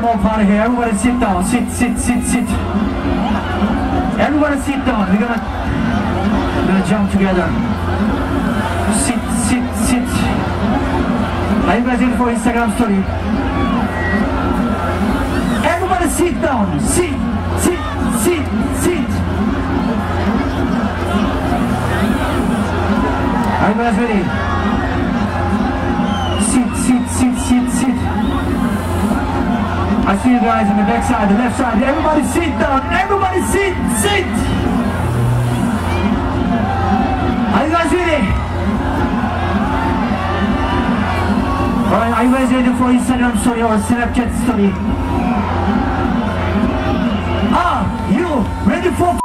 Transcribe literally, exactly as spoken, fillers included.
more party here. Everybody sit down. Sit, sit, sit, sit. Everybody sit down. We're gonna, we're gonna jump together. Sit, sit, sit. Are you guys ready for Instagram story? Everybody sit down. Sit, sit, sit, sit. Are you guys ready? Sit, sit, sit, sit, sit. I see you guys on the back side, the left side. Everybody sit down. Everybody sit, sit. Are you guys ready? Alright, are you guys ready for Instagram story or Snapchat story? Are you ready for